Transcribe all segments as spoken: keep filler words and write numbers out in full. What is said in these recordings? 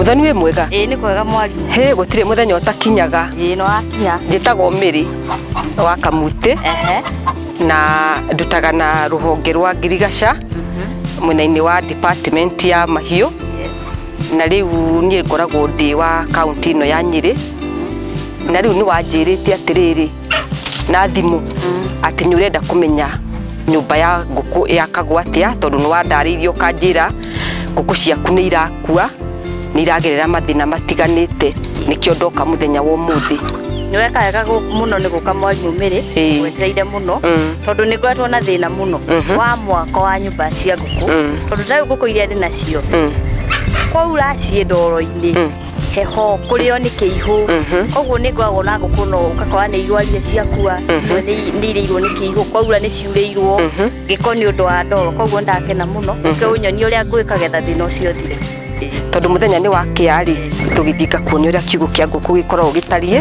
Muthoni we mwega? Eh ni kwega mwari. He gutire muthenya utakinyaga. Eh no akinya. Njitagwo Miri wa Kamute. Ehe. Na ndutaga na ruhonge rwa Girigasha. Mhm. Mwena-ini wa department ya mahiu. Yes. Na riu nie ngoragwo ndi wa county no ya Nyeri. Na riu ni wanjirite atiriri na thimu ati ni urenda kumenya nyumba ya nguku ya kagwatia tondu ni wandaririo kanjira nguku ciaku ni irakua ni iragerera mathina matiganite nikio ndoka muthenya wa umuthi ni weka weka muno ni guka mwarimu Miri gwetereire muno tondu ni ngwetwo na thina muno wa mwako wa nyumba cia nguku tondu ndai nguku iria ndi nacio kwaura cie ndoro-ini heho kurio ni kiihu koguo ni ngwagwo na nguku no ukakora ni irwarire ciakua ni irirwo ni kiihu kwaura ni ciureirwo giko ni undu wa ndoro koguo ndakena muno ke unyoni uria ngwikagetha thina ucio thire tondu muthenya ni wa kiari tugithika kuonia uria kiugo kia nguku gikoragwo gitarie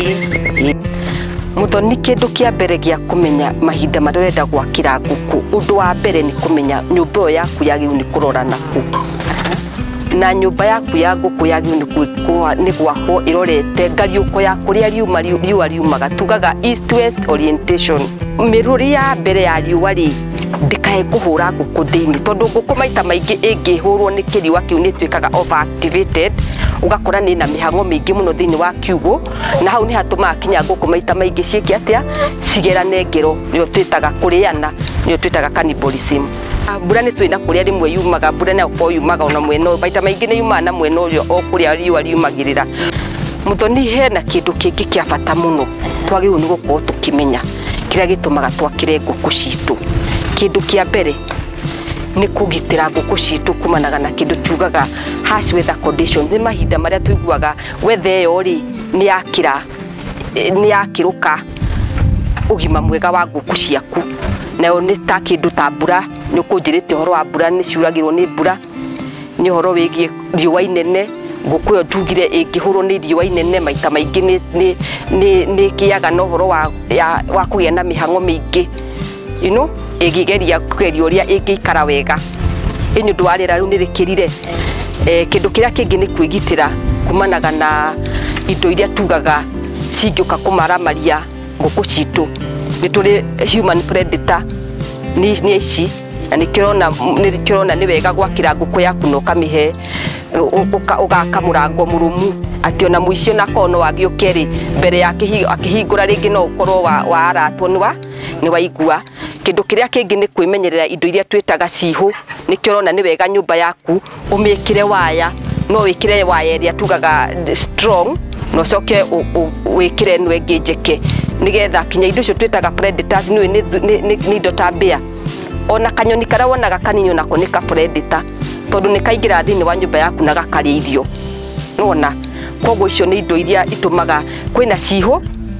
Muthoni kindu kia mbere gia kumenya mahinda maria urenda gwakira nguku undu wa mbere ni kumenya nyumba yo yaku yagiru ni kurora naku na nyumba yaku ya nguku yagiru ni gwakwo irorete ngariuko ya kuria riuma riua riumaga tugaga east west orientation miruri ya mbere ya riua ri ndikae kuhura nguku thiini tondu nguku maita maingi ingihurwo ni kiriwa kiu ni twikaga over activated ugakora ni na mihango mingi muno thiini wa kiugo na hau ni hatuma kinya nguku maita maingi ciiki atia cigerane ngero yo twitaga kuriana yo twitaga cannibalism mbura ni twina kuria rimwe yumaga mbura na ko yumaga ona mweno maita maingi ni yuma na mweno urio o kuria riua riumagirira Muthoni hena kindu kingi kia bata muno twagiru ni gukorwo tukimenya kiria gitumaga twakire nguku citu kindu kia mbere ni kugitira nguku citu kumanaga na kindu tugaga harsh weather conditions ni mahinda maria tuiguaga weather yo ri ni yakira ni yakiruka ugima mwega wa nguku ciaku nayo ni ta kindu ta mbura ni kunjirite horo wa mbura ni ciuragirwo ni mbura ni horo wigie riua inene nguku yo ndugire ingihurwo ni riua inene maita maingi ni ni ni kiaga no horo wa wa kugia na mihango mingi you know egigeria kugeria uria ingikara wega inyu ndwarira riu ni rikirire eh kindu kiria kingi ni kwigitira kumanaga na indo iria tugaga cingioka kumara maria nguku citu ni tuli human predator ni ni ici na ni kirona ni kirona ni wega gwakira nguku yaku no kamihe ugaka murango murumu ati ona muicio na kono wagiukeri mbere ya akihingura ringi no ukorwo wa wa aratwo ni wa ni waigua kindu kiria kingi ni kwimenyerera indo iria twitaga ciihu ni kirona ni wega nyumba yaku umikire waya no wikire waya iria tugaga strong no coke wikire nwe ngijeke nigetha kinya indo cio twitaga predators ni ni indo ta mbia ona kanyoni kara wonaga kaninyo nako ni ka predator tondu ni kaingira thiini wa nyumba yaku na gakaria irio nona koguo icio ni indo iria itumaga kwina ciihu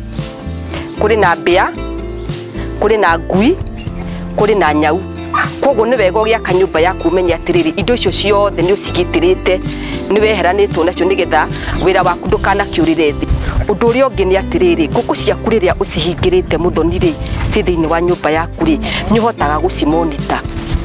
kuri na mbia kuri na ngui kuri na nyau koguo ni wega ugia kanyumba yaku menya atiriri indo icio ciothe ni ucigitirite ni weheranitwo nacio nigetha wira waku ndukana kiurire thi undu uria ungi ni atiriri nguku ciaku riria ucihingirite Muthoni ri ci thiini wa nyumba yaku ri ni hotaga gucimonita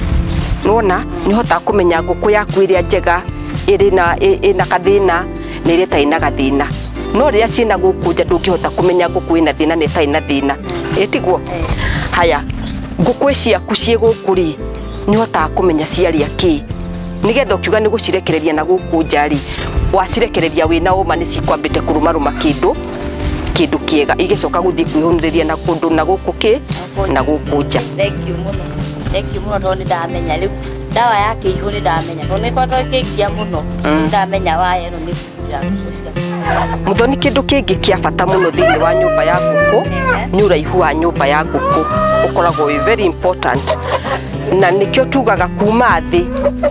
nona ni hotaga kumenya nguku yaku iria njega iri na ina kathina ni iria taina gathina no riria cina guku nja ndungihota kumenya nguku ina thina ni taina thina itigwo haya nguku ciaku cie guku ri ni hotaga kumenya ciaria ki nigetha ukiuga ni gucirekereria na guku njari wacirekereria wina uma ni cikwambite kurumaruma kindu kindu kiega igicoka guthii kwihuniriria na kundu na guku ki na guku nja thank you muno thank you muno tondu ndamenya riu dawa yake ihu ni ndamenya tondu ni kwatwa kikia muno ndamenya waya no ni kuja Muthoni kindu kingi kia bata muno thiini wa nyumba ya nguku ni uraihu wa nyumba ya nguku ukoragwo very important na nikio tugaga kuma thi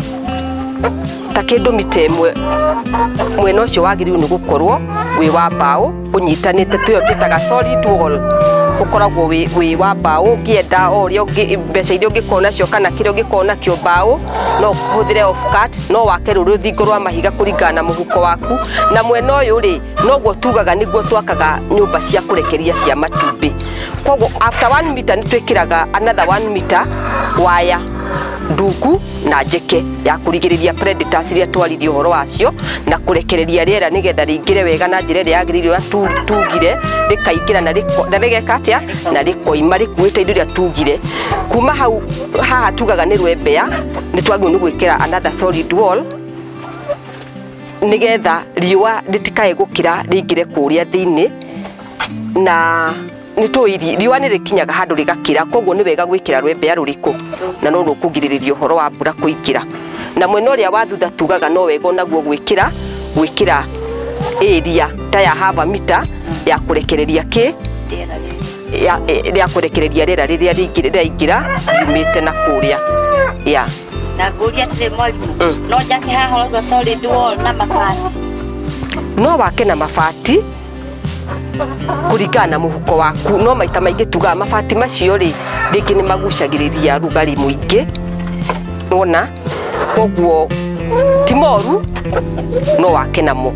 ta kindu mitemwe mwena ucio wagiriu ni gukorwo wi wa mbao unyitanite tuyo twitaga solid wall ukoragwo wi wi wa mbao ngienda orio mbeca iria ungikona cio kana kirio ungikona kio mbao no kuhuthire off cut no wake ruthingo rwa mahiga kuringana muhuko waku na mwena uyu ri no gwo tugaga niguo twakaga nyumba cia kurekeria cia matumbi koguo after one meter ni twikiraga another one meter waya nduku na njeke ya kurigiriria predators iria twaririe horo wacio na kurekereria riera nigetha ringire wega na njira iria yagiririo tugire rikaingira na na rigekatia na rikoima rikuite indo iria tugire kuma hau haha tugaga ni rwembea ni twagio ni gwikira another solid wall nigetha riua ritikae gukira ringire kuria thiini na nitwiri riua ni rikinyaga handu rigakira koguo ni wega gwikira rwembea ruriku na no rukugiriririo horo wa mbura kuingira na mwena uria wa thutha tugaga no wega naguo gwikira gwikira area ta ya haba mita ya kurekereria ki ya ya kurekereria rera riria ringire ingira yumite na kuria ya na nguria tire mwalimu no njake haha horo solid wall na mabati no wake na mabati kurigana muhuko waku no maita maingi tuga mabati macio ri ringi ni magucagiriria rugari muingi wona koguo timoru no wake namo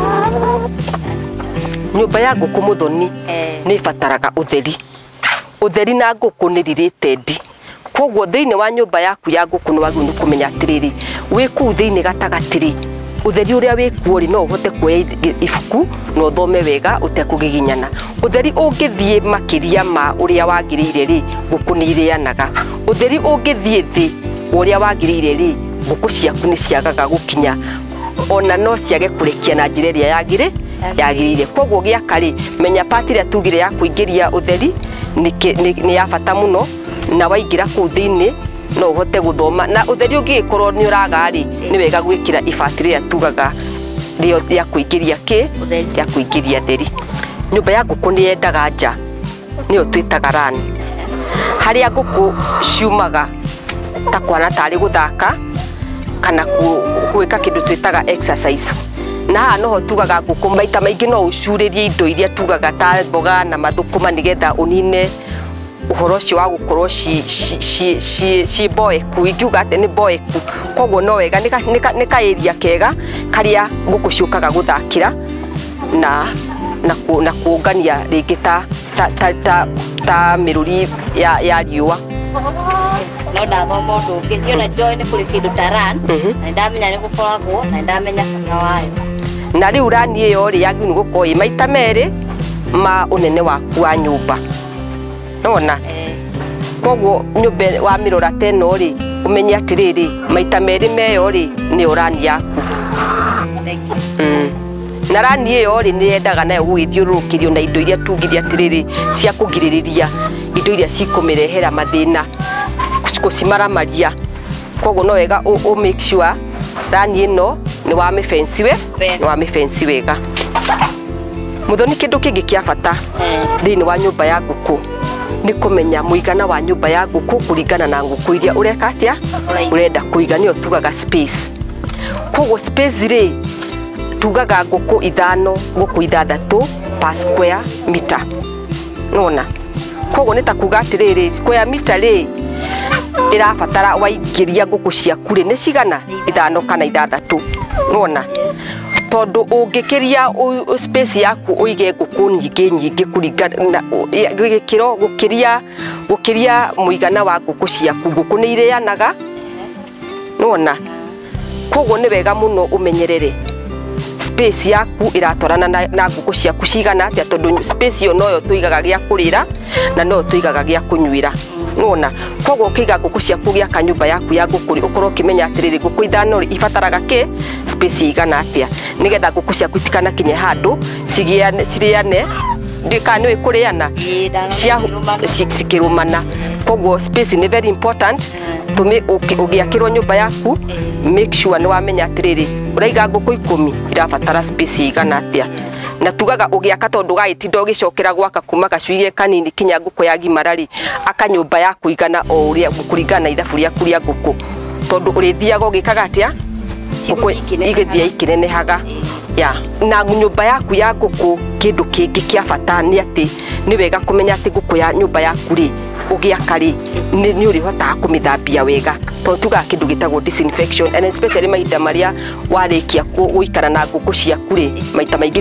nyumba ya nguku muthoni ni fataraga utheri utheri na nguku ni related koguo thiini wa nyumba yaku ya nguku ni wagu ni kumenya atiriri wiku thiini gatagatiri utheri uria wikuo ri no uhote kuoya ibuku no thome wega utekugiginyana utheri ungithie makiria ma uria wagirire ri nguku ni irianaga utheri ungithie thi uria wagirire ri nguku ciaku ni ciagaga gukinya ona no ciage kurekia na njira iria yagire yagirire koguo giaka ri menya part iria tugire ya kuingiria utheri ni ni ya bata muno na waingira ku thiini no uhote guthoma na utheri ungikorwo ni uraga ri ni wega gwikira ibati ria tugaga rio ya kuingiria ki ya kuingiria theri nyumba ya nguku ni yendaga nja ni twitaga run haria nguku ciumaga ta kwana tari guthaka kana gwika kindu twitaga exercise na ha no ho tugaga nguku maita maingi no ucuririe indo iria tugaga ta mboga na mathukuma nigetha unine uhoro cio wa gukorwo ci ci ci ci boeku ingiuga ati ni boeku koguo no wega ni ka area kega karia nguku ciukaga guthakira na na ku na kuungania ringi ta ta ta ta miruri ya ya riua no da thoma undu ungi na join kuri kindu taran na ndamenya ni gukoragwo na ndamenya bata wayo na riu rani iyo ri yagi ni gukorwo maita meri ma unene waku wa nyumba nona koguo nyumba wa mirora teno ri umenye atiriri maita meri meyo ri ni urani yaku mm na rani iyo ri ni yendaga nayo gwithiurukirio na indo iria tugiria atiriri cia kugiririria indo iria cikumirehera mathina kucimaramaria koguo no wega o make sure rani ino ni wa mifensi we ni wa mifensi wega muthoni kindu kingi kia bata thiini wa nyumba ya nguku ni kumenya muigana wa nyumba ya nguku kuringana na nguku iria ureka atia urenda kuiga ni tugaga space koguo space ri tugaga nguku ithano nguku ithathatu per square meter nona koguo ni ta kuga atiriri square meter ri irabatara waingiria nguku ciaku ri ni cigana ithano kana ithathatu nona tondu ungikiria space yaku uige nguku nyingi nyingi kuringana gikiro gukiria gukiria muigana wa nguku ciaku nguku ni irianaga nona koguo ni wega muno umenyerere space yaku iratorana na, na nguku ciaku cigana atia tondu space yo noyo tuigaga gia kurira na no tuigaga gia kunyuira nona koguo kiga nguku ciaku gia kanyumba yaku ya nguku ukorwo kimenya atiriri nguku ithano ibataraga ki space igana atia nigetha nguku ciaku itikana kinye handu cigiane ciriane ndikani we kuriana cia cikirumana koguo space ni very important tumi ugiakirwo nyumba yaku make sure ni wamenya atiriri uraiga nguku ikumi irabatara space igana atia na tugaga ugiaka tondu gaitinda ugicokera gwaka kuma gacuirie kanini kinya nguku ya gimarari akanyumba ya kuigana o uria kuringana ithabu ria kuria nguku tondu urithiaga ugikaga atia nguku igithia ikinenehaga ya na nyumba yaku ya nguku kindu kingi kia bata ni ati ni wega kumenya ati nguku ya nyumba yaku ri ugiaka ri ni urihota kumithambia wega tondu tuga kindu gitagwo disinfection and especially maita maria warikia guikara na nguku ciaku ri maita maingi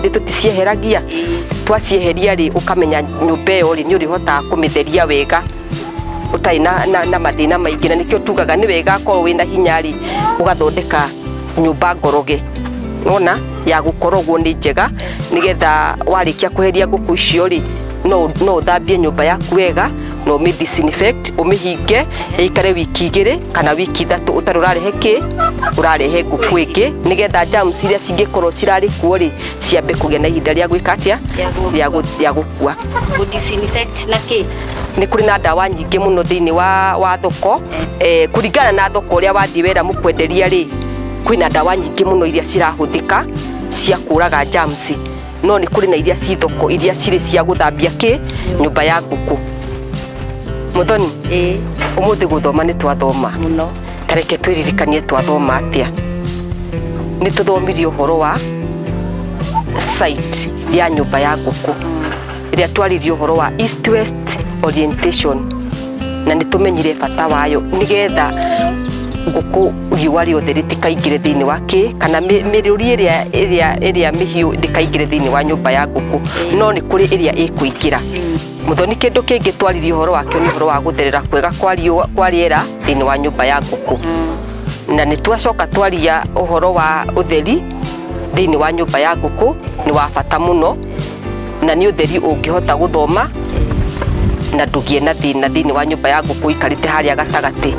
tuticieheragia twacieheria ri ukamenya nyumba iyo ri ni urihota kumitheria wega utai na na, na mathina maingi na nikio tugaga ni wega ko wina hinyari ugathondeka nyumba ngoroge nona ya gukorogwo ni njega nigetha warikia kuheria nguku icio ri no no thambie nyumba yaku wega no mi disinfect umihinge ikare wiki igire kana wiki ithatu utarurarehe ki urarehe nguku ingi nigetha germs iria cingikorwo cirari kuo ri ciambe kugia na ihinda ria gwikatia ya ya gukua ku disinfect na ki ni kuri na dawa nyingi muno thiini wa wa thoko eh kuringana na thoko uria wathi wera mukwenderia ri kwina dawa nyingi muno iria cirahuthika cia kuraga germs no ni kuri na iria ci thoko iria ciri cia guthambia ki nyumba ya nguku muthoni eh umuthi guthoma ni twathoma muno tareke twiririkanie twathoma atia ni tuthomirie uhoro wa site ya nyumba ya nguku iria twaririe uhoro wa east west orientation na ni tumenyire bata wayo nigetha nguku riwa riothe ritikaingire thiini wa ki kana miruri iria iria iria mihiu ndikaingire thiini wa nyumba ya nguku no ni kuri iria ikuingira muthoni kindu kingi twaririe uhoro wakio ni uhoro wa gutherera kwega kwa riwa kwa riera thiini wa nyumba ya nguku na ni twacoka twaria uhoro wa utheri thiini wa nyumba ya nguku ni wa bata muno na ni utheri ungihota guthoma na ndugie na thina thiini wa nyumba ya nguku ikarite haria gatagati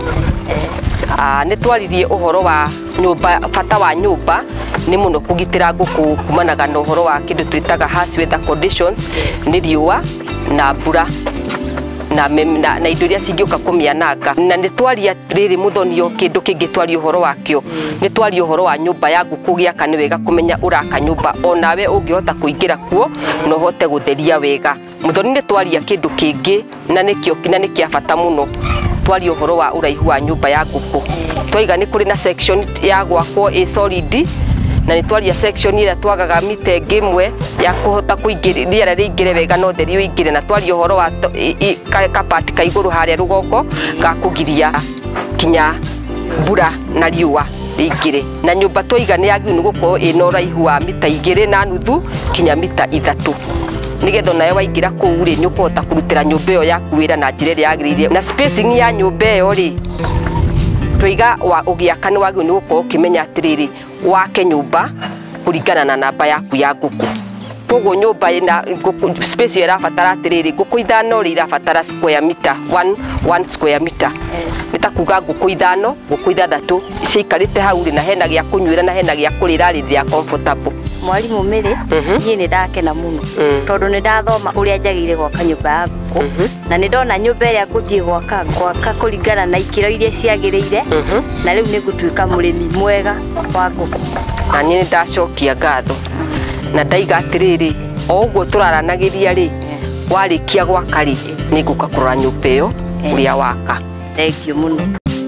ah ni twaririe uhoro wa nyumba bata wa nyumba ni muno kugitira nguku kumanaga na uhoro wa kindu twitaga harsh weather conditions ni riwa na mbura na na, na indo iria cingioka kumianaga na ni twaria riri muthonio kindu kingi twari uhoro wakio ni twari uhoro wa nyumba ya nguku giaka ni wega kumenya uraka nyumba onawe ungihota kuingira kuo no hote gutheria wega muthoni ni twaria kindu kingi na nikio kina ni kia bata muno twari uhoro wa uraihu wa nyumba ya nguku twiga ni kuri na section ya gwakwo a solid na ni twaria section ira twagaga mita ngimwe ya kuhota kuingirira ringire wega no theri uingire na twari uhoro wa kapati ka iguru haria rugongo ga kugiria kinya mbura na riua ringire na nyumba twiga ni yagiu gukorwo ina uraihu wa mita igire na nuthu kinya mita ithatu nigetho nayo waingira kuu ri nyukuhota kurutira nyumba iyo yaku wira na njira iria yagiriire na spacing ya nyumba iyo ri twiga wa ugiaka ni wagiu ni gukorwo ukimenya atiriri wake nyumba kuringana na namba yaku ya nguku koguo nyumba ina space ira fatara atiriri nguku ithano ri irafatara square meter one one square meter nitakuga nguku ithano nguku ithathatu ciikarite hau ri na hena gia kunywira na hena gia kurira ri ria comfortable mwalimu Mary nie ni ndakena muno tondu ni ndathoma uria njagire gwaka nyumba ya nguku na ni ndona nyumba iria nguthie gwaka gwaka kuringana na ikiro iria ciagiriire na riu ni gutuika murimi mwega wa nguku na nie ni ndacokia ngatho na ndaiga atiriri o uguo turaranagiria ri warikia gwaka ri ni nguka kurora nyumba iyo uria waka thank you muno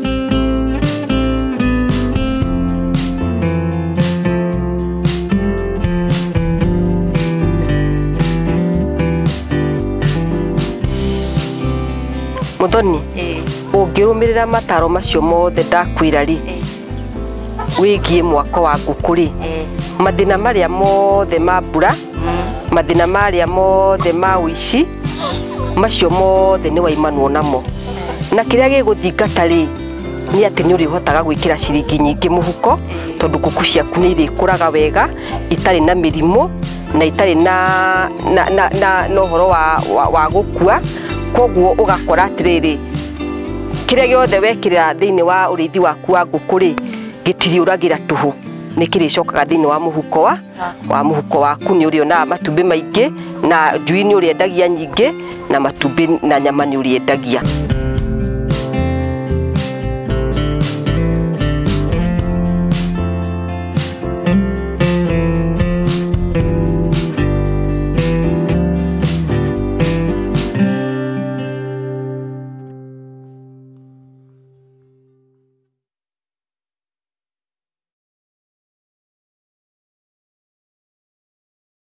muthoni eh ungirumirira mataro macio mothe ndakwira ri wigie mwako wa nguku ri mathina maria mothe ma mbura mathina maria mothe ma uici macio mothe ni waimanwo namo na kiria giguthingata ri ni ati ni uri hotaga gwikira ciringi nyingi muhuko tondu nguku ciaku ni iri kuraga wega itari na mirimo na itari na na na, na nohoro wa, wa, wa gukua koguo ugakora atiriri kiria giothe wekirira thiini wa urithi waku wa nguku ri gitiri uragira tuhu nikiricokaga thiini wa muhuko wa wa muhuko waku ni uriona matumbi maingi na njui ni uriendagia nyingi na matumbi na nyama ni uriendagia